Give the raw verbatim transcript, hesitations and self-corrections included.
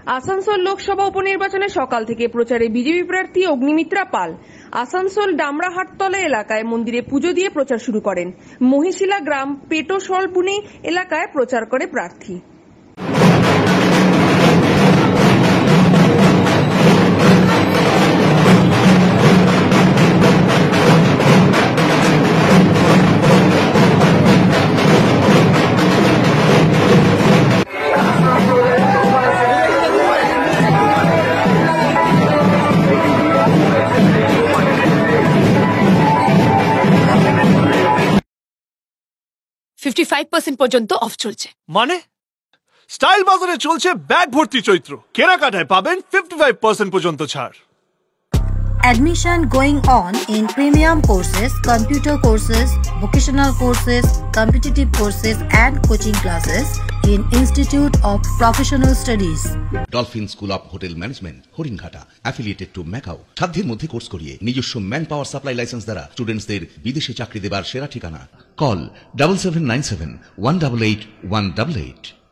আসানসোল লোকসভা উপনির্বাচনে সকাল থেকে প্রচারে বিজেপি প্রার্থী অগ্নিমিত্রা পাল আসানসোল ডামরাহাটতলা এলাকায় মন্দিরে পুজো দিয়ে প্রচার শুরু করেন। মহিশিলা গ্রাম পেটোসলপুনি এলাকায় প্রচার করে প্রার্থী। পঞ্চাশ পার্সেন্ট পর্যন্ত অফ চলছে। মানে স্টাইল বাজারে চলছে ব্যাগ ভর্তি চৈত্র, কেনাকাটায় পাবেন পঞ্চাশ পার্সেন্ট পর্যন্ত ছাড়। Admission going on in premium courses, computer courses, vocational courses, competitive courses and coaching classes in Institute of Professional Studies. Dolphin School of Hotel Management, Horingghata, affiliated to Macau. সাধ্যের মধ্যে course করিয়ে নিজস্ব man power supply licence দ্বারা স্টুডেন্টসদের বিদেশে চাকরি দেবার সেরা ঠিকানা। Call double seven nine seven one double eight one double eight.